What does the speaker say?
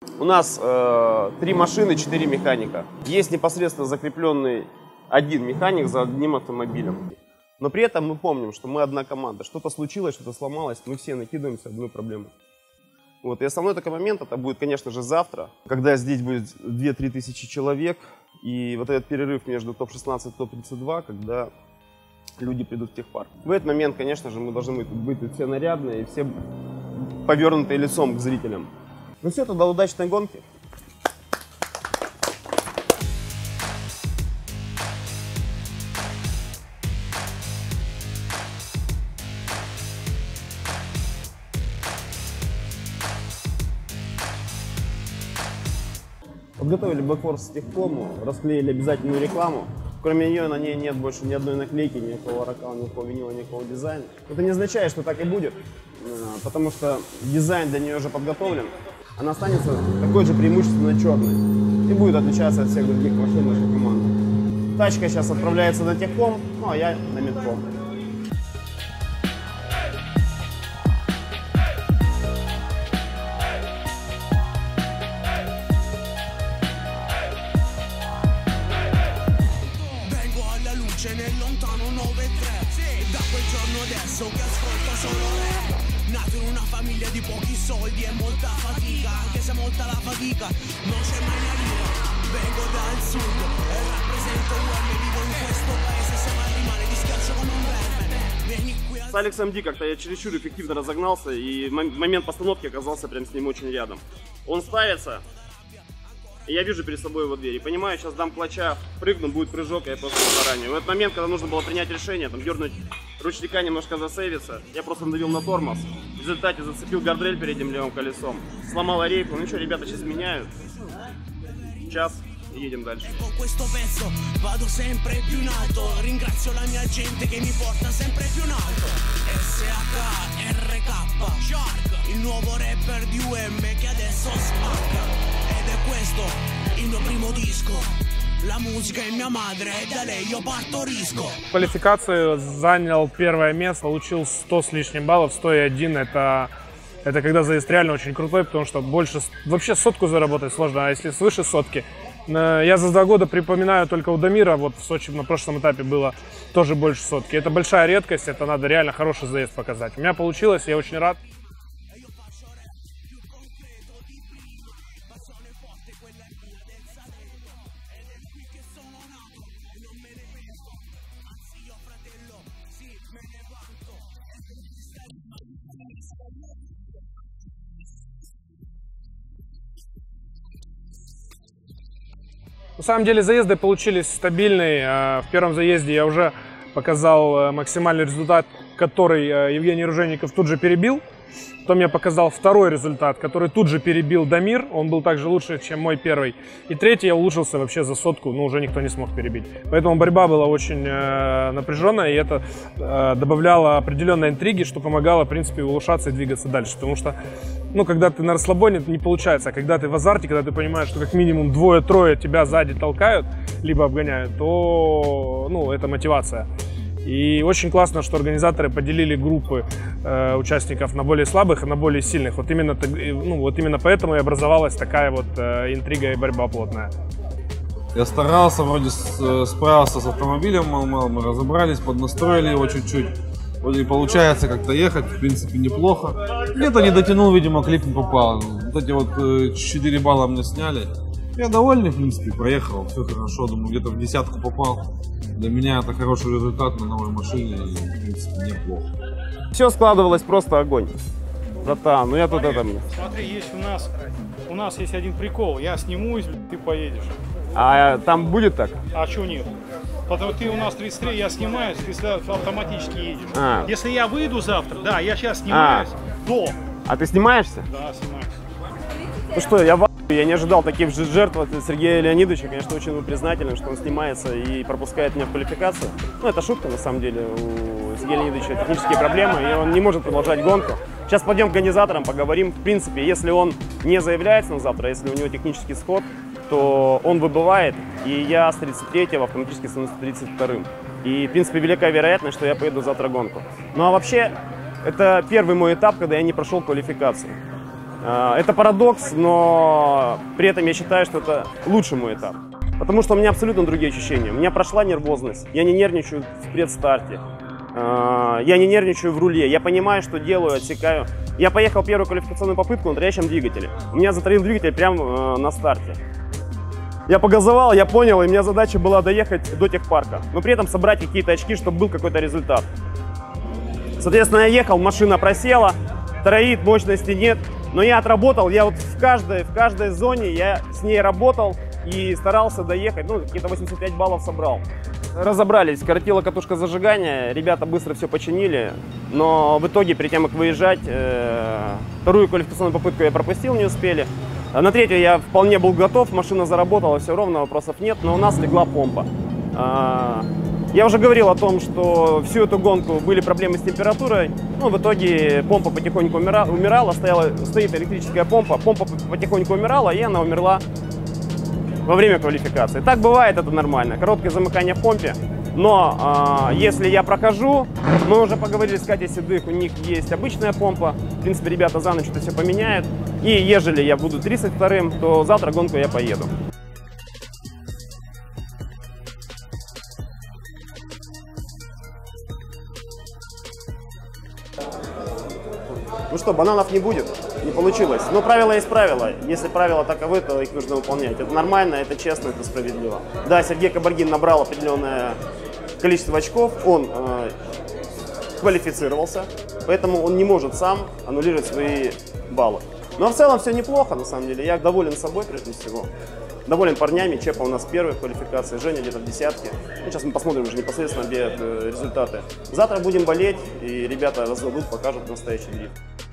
У нас 3 машины, 4 механика. Есть непосредственно закрепленный один механик за одним автомобилем. Но при этом мы помним, что мы одна команда. Что-то случилось, что-то сломалось, мы все накидываемся в одну проблему. Вот. И основной такой момент, это будет, конечно же, завтра, когда здесь будет 2-3 тысячи человек. И вот этот перерыв между топ-16 и топ-32, когда люди придут в техпарк. В этот момент, конечно же, мы должны быть все нарядные, и все повернутые лицом к зрителям. Ну все, тогда удачной гонки. Подготовили бэкфорс техкому, расклеили обязательную рекламу. Кроме нее на ней нет больше ни одной наклейки, никакого ракала, никакого винила, никакого дизайна. Это не означает, что так и будет, потому что дизайн для нее уже подготовлен. Она останется такой же преимущественно черной и будет отличаться от всех других машин нашей команды. Тачка сейчас отправляется на техком, ну а я на медком. Nel lontano 9-3 da quel giorno adesso che ascolto solo rap. Nato in una famiglia di pochi soldi e molta fatica, anche se molta la fatica non c'è mai una lira. Vengo dal sud e rappresento UM, vivo in questo paese, se mai rimane di schiaccio come un verme. Vieni qui a... С Алексом Ди как-то я чересчур эффективно разогнался, и момент постановки оказался прям с ним очень рядом. Он ставится, и я вижу перед собой его дверь, и понимаю, сейчас дам клатча, прыгну, будет прыжок, я просто заранее. В этот момент, когда нужно было принять решение, там, дернуть ручника, немножко засейвиться, я просто надавил на тормоз. В результате зацепил гардрель передним левым колесом, сломал рейку. Ну что, ребята сейчас меняют. Час и едем дальше. Vado sempre più in alto, ringrazio la mia gente che mi porta sempre più in alto. SHRK, Shark, il nuovo rapper di UM che adesso spacca. Ed è questo il mio primo disco. La musica è mia madre e da lei io partorisco. В квалификации занял первое место, получил 100 с лишним баллов, 101 это когда заезд реально очень крутой, потому что больше, вообще сотку заработать сложно, а если свыше сотки. Я за 2 года припоминаю, только у Дамира вот в Сочи на прошлом этапе было тоже больше сотки. Это большая редкость, это надо реально хороший заезд показать. У меня получилось, я очень рад. На самом деле заезды получились стабильные. В первом заезде я уже показал максимальный результат, который Евгений Ружейников тут же перебил. Потом я показал второй результат, который тут же перебил Дамир. Он был также лучше, чем мой первый. И третий я улучшился вообще за сотку, но уже никто не смог перебить. Поэтому борьба была очень напряженная, и это добавляло определенной интриги, что помогало, в принципе, улучшаться и двигаться дальше. Потому что, ну, когда ты на расслабоне, это не получается. А когда ты в азарте, когда ты понимаешь, что как минимум 2-3 тебя сзади толкают, либо обгоняют, то, ну, это мотивация. И очень классно, что организаторы поделили группы участников на более слабых и на более сильных. Вот именно поэтому и образовалась такая вот интрига и борьба плотная. Я старался, вроде справился с автомобилем, мы разобрались, поднастроили его чуть-чуть. Вроде получается как-то ехать, в принципе, неплохо. Где-то не дотянул, видимо, клип не попал. Вот эти вот 4 балла мне сняли. Я довольный, в принципе, проехал, все хорошо, думаю, где-то в десятку попал. Для меня это хороший результат на новой машине, и, в принципе, неплохо. Все складывалось просто огонь. Братан, ну я тут это... Смотри, есть у нас есть один прикол, я снимусь, ты поедешь. А там будет так? А что нет? Потому что ты у нас 33, я снимаюсь, ты автоматически едешь. Если я выйду завтра, да, я сейчас снимаюсь, до. А ты снимаешься? Да, снимаюсь. Ну что, я не ожидал таких же жертв от Сергея Леонидовича. Конечно, очень признателен, что он снимается и пропускает меня в квалификацию. Ну, это шутка, на самом деле. У Сергея Леонидовича технические проблемы, и он не может продолжать гонку. Сейчас пойдем к организаторам, поговорим. В принципе, если он не заявляется на завтра, если у него технический сход, то он выбывает, и я с 33-го автоматически становлюсь 32-м. И, в принципе, великая вероятность, что я поеду завтра гонку. Ну, а вообще, это первый мой этап, когда я не прошел квалификацию. Это парадокс, но при этом я считаю, что это лучший мой этап. Потому что у меня абсолютно другие ощущения. У меня прошла нервозность, я не нервничаю в предстарте, я не нервничаю в руле, я понимаю, что делаю, отсекаю. Я поехал первую квалификационную попытку на трящем двигателе. У меня затормозил двигатель прямо на старте. Я погазовал, я понял, и у меня задача была доехать до техпарка, но при этом собрать какие-то очки, чтобы был какой-то результат. Соответственно, я ехал, машина просела, троит, мощности нет, но я отработал, я вот в каждой зоне я с ней работал и старался доехать, ну, какие-то 85 баллов собрал. Разобрались, коротила катушка зажигания, ребята быстро все починили, но в итоге, перед тем, как выезжать, вторую квалификационную попытку я пропустил, не успели. На третью я вполне был готов, машина заработала, все ровно, вопросов нет, но у нас легла помпа. Я уже говорил о том, что всю эту гонку были проблемы с температурой, ну, в итоге помпа потихоньку умирала, стоит электрическая помпа потихоньку умирала, и она умерла во время квалификации. Так бывает, это нормально, короткое замыкание в помпе, но если я прохожу, мы уже поговорили с Катей Седых, у них есть обычная помпа, в принципе, ребята за ночь это все поменяют, и ежели я буду 32-м, то завтра гонку я поеду. Ну что, бананов не будет, не получилось. Но правило есть правило. Если правила таковы, то их нужно выполнять. Это нормально, это честно, это справедливо. Да, Сергей Кабаргин набрал определенное количество очков, он квалифицировался, поэтому он не может сам аннулировать свои баллы. Но в целом все неплохо, на самом деле. Я доволен собой, прежде всего. Доволен парнями. Чепа у нас первый в квалификации, Женя где-то в десятке. Ну, сейчас мы посмотрим уже непосредственно результаты. Завтра будем болеть, и ребята раздадут, покажут настоящий дрифт.